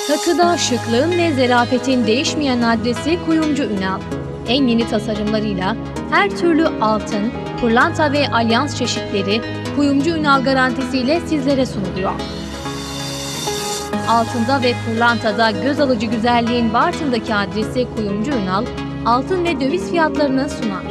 Takıda şıklığın ve zarafetin değişmeyen adresi Kuyumcu Ünal. En yeni tasarımlarıyla her türlü altın, pırlanta ve alyans çeşitleri Kuyumcu Ünal garantisiyle sizlere sunuluyor. Altında ve pırlantada göz alıcı güzelliğin Bartın'daki adresi Kuyumcu Ünal, altın ve döviz fiyatlarını sunar.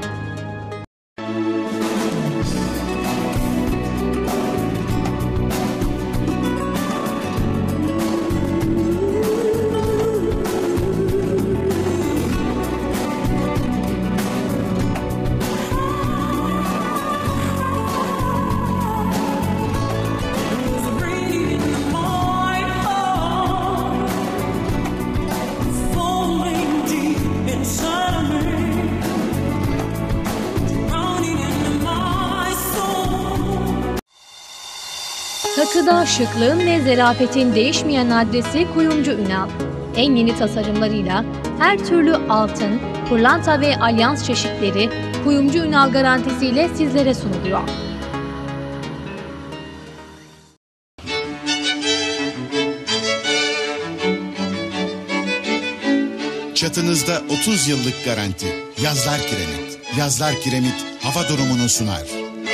Takıda şıklığın ve zarafetin değişmeyen adresi Kuyumcu Ünal. En yeni tasarımlarıyla her türlü altın, pırlanta ve alyans çeşitleri Kuyumcu Ünal garantisiyle sizlere sunuluyor. Çatınızda 30 yıllık garanti. Yazlar Kiremit. Yazlar Kiremit hava durumunu sunar.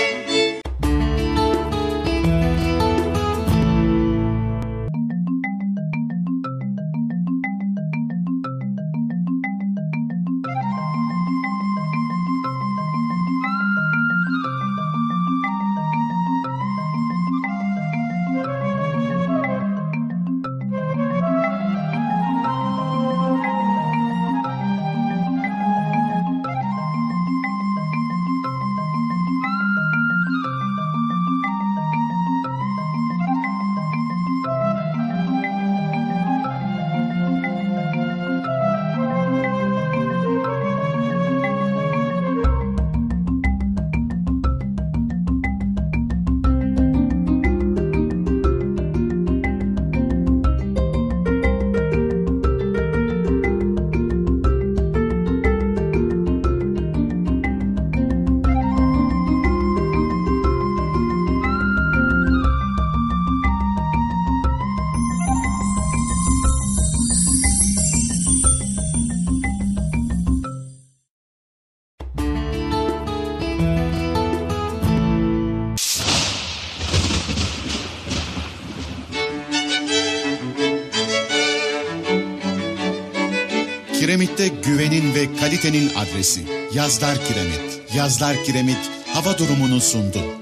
Kiremit'te güvenin ve kalitenin adresi. Yazlar Kiremit. Yazlar Kiremit hava durumunu sundu.